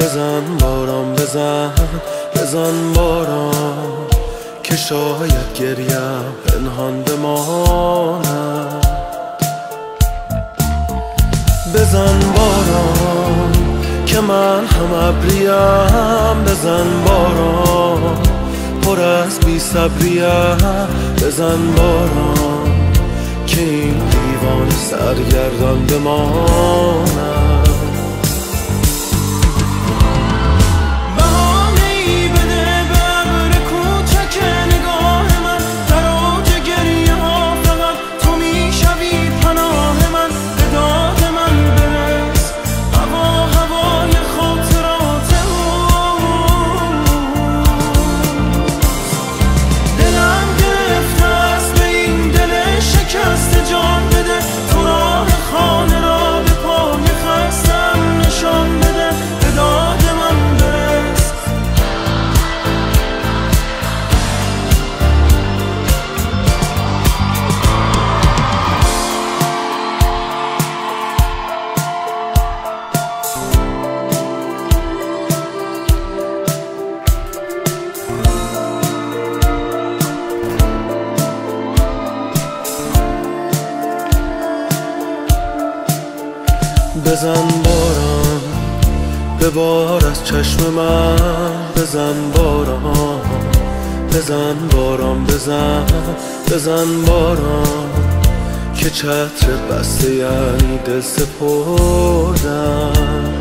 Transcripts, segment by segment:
بزن باران بزن بزن باران که شاید گریم پنهان بماند. بزن باران که من هم ابریم، بزن باران پر از بی صبریم، بزن باران که این دیوان سرگردان بماند. بزن باران ببار از چشم من، بزن باران بزن باران بزن بزن باران که چتر بسته یعنی دل سپردن.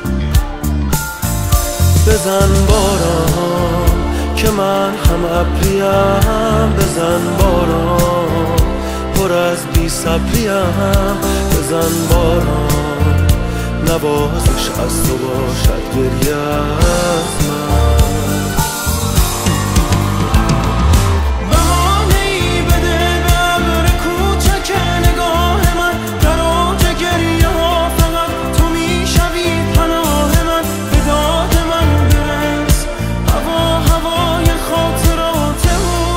بزن باران که من هم ابریم، بزن باران پر از بی صبریم، بزن باران نوازش از تو باشد گریه از من. بهانه‌ای بده به ابر کوچک نگاه من، در اوج گریه ها فقط تو میشوی پناه من، به داد من برس هوای خاطرات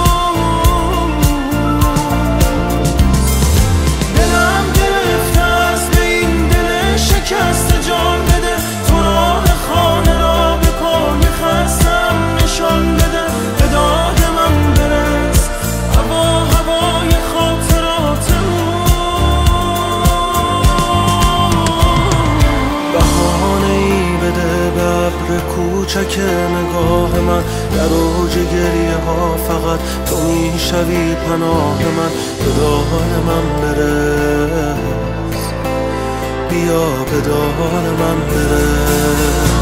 دلم گرفته است به این دل شکست، جان بده تو راه خانه را به پای خستم نشان بده، به داد من برس هوای خاطرات بهانه‌ای بده به ابر کوچک نگاه من، در اوج گریه ها فقط تو میشوی پناه من، به داد من برس بیا به داد من برس.